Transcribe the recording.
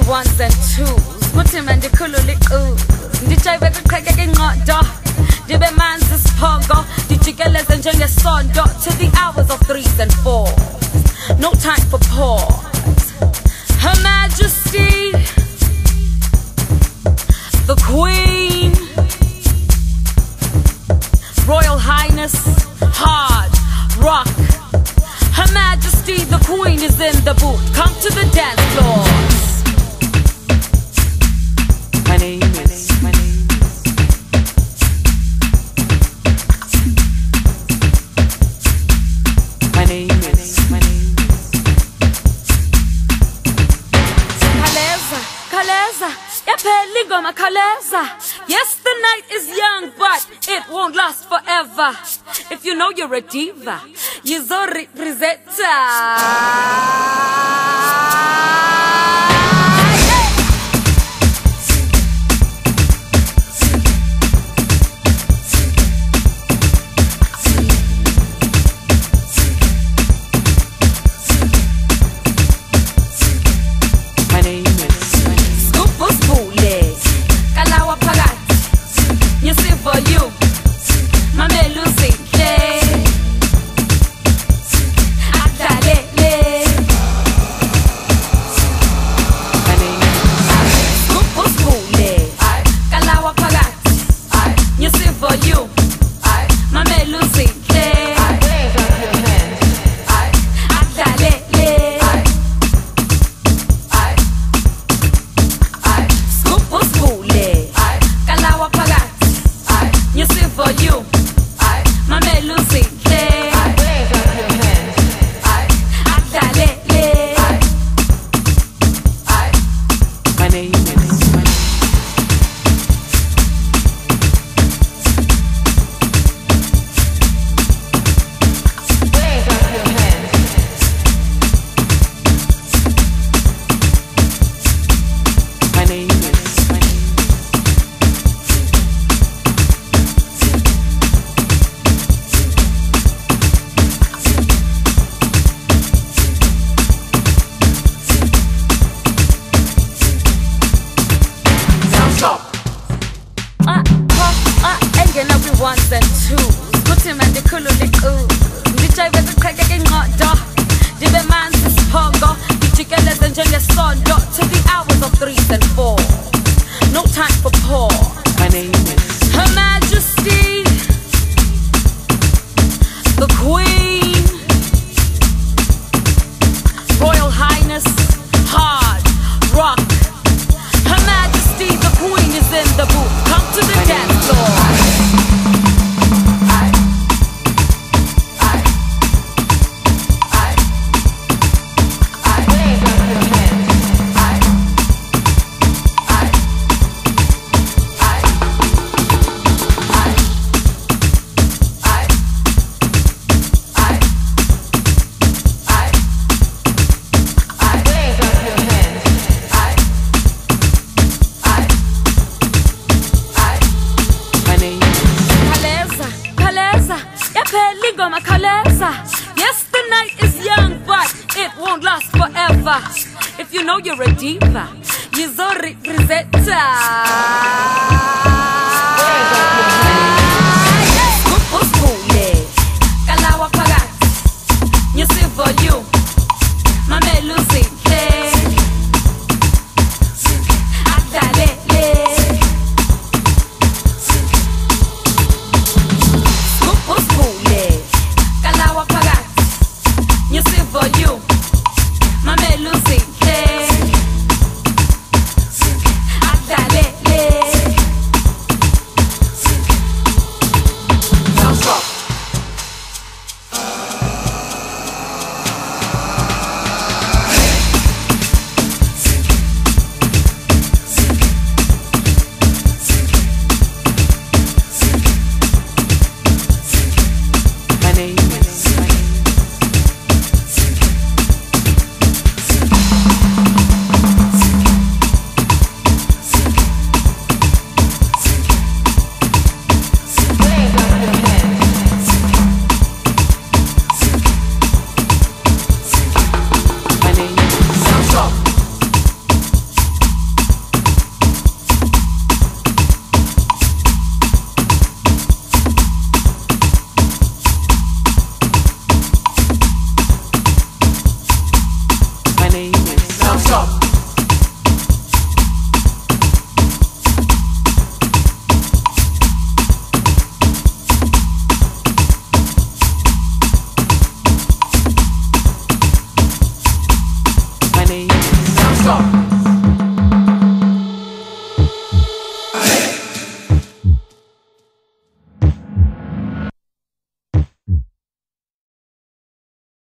ones and twos. Put him and the kululi ooze. Ndichaywe kuqhekeka inqondo. Ndibe manzi siphogo. Ndijikeleze njengesondo to the hours of 3s and 4s. No time for pause. Her Majesty, the Queen, Royal Highness, hard rock. Her Majesty, the Queen is in the booth. Come to the dance floor. My name is my name Kaleza, yaphela ingoma Kaleza. Yes, the night is young, but it won't last forever. If you know you're a diva, yizorepresenta. Ones and twos. Put him and the kululi ooze. Ndichaywe kuqhekeka inqondo. Ndibe manzi siphogo. Ndijikeleze njengesondo to the hours of 3s and 4s. No time for pause. My name is Her Majesty, the Queen, Royal Highness, hard rock. Her Majesty, the Queen is in the booth. Come to the dance floor. Yes, the night is young, but it won't last forever. If you know you're a diva, yizorepresenta. Uskule, kalawa phakathi, nyisivo you, mamelu zinhle, akudalele. Uskule, kalawa phakathi, nyisivo you, mamelu zinhle, akudalele. stop. My name is stop.